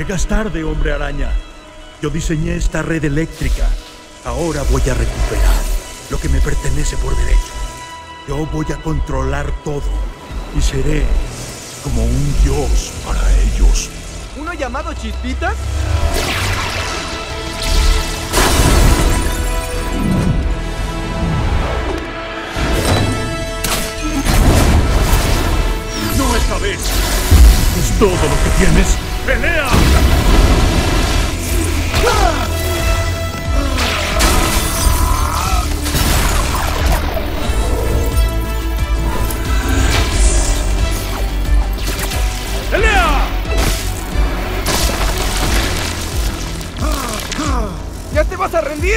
Llegas tarde, Hombre Araña. Yo diseñé esta red eléctrica. Ahora voy a recuperar lo que me pertenece por derecho. Yo voy a controlar todo y seré como un dios para ellos. ¿Uno llamado Chispitas? ¡No esta vez! ¿Es todo lo que tienes? ¡Pelea! ¡Pelea! ¿Ya te vas a rendir?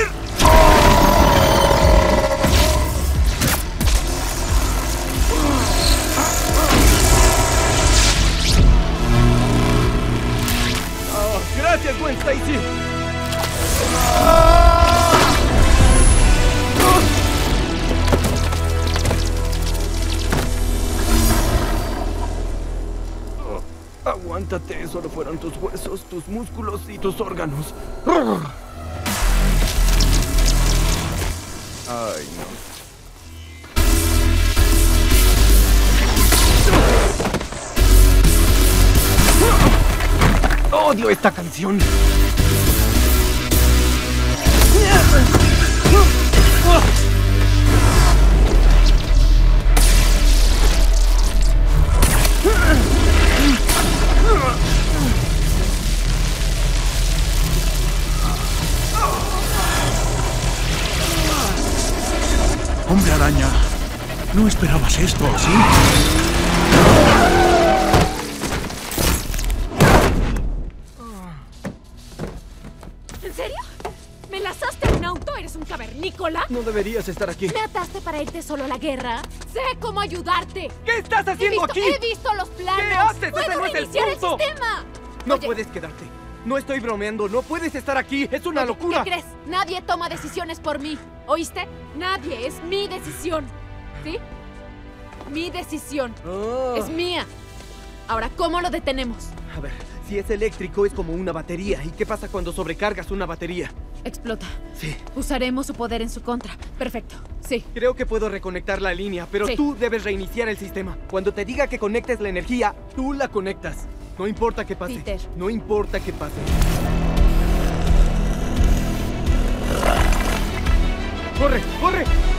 Gracias, Gwen Stacy. Aguántate, solo fueron tus huesos, tus músculos y tus órganos. Ay, no. Odio esta canción. Hombre Araña, no esperabas esto, ¿sí? ¿En serio? ¿Me lanzaste en un auto? ¿Eres un cavernícola? No deberías estar aquí. ¿Me ataste para irte solo a la guerra? ¡Sé cómo ayudarte! ¿Qué estás haciendo aquí? He visto los planos. ¿Qué haces? ¡Puedo ¡Ese no es el reiniciar el punto! sistema! No Oye, puedes quedarte. No estoy bromeando. No puedes estar aquí. Es una oye, locura. ¿Qué crees? Nadie toma decisiones por mí. ¿Oíste? Nadie. Es mi decisión. ¿Sí? Mi decisión. Ah. Es mía. Ahora, ¿cómo lo detenemos? A ver, si es eléctrico es como una batería. ¿Y qué pasa cuando sobrecargas una batería? Explota. Sí. Usaremos su poder en su contra. Perfecto. Sí. Creo que puedo reconectar la línea, pero Sí. tú debes reiniciar el sistema. Cuando te diga que conectes la energía, tú la conectas. No importa qué pase. Peter. No importa qué pase. ¡Corre! ¡Corre!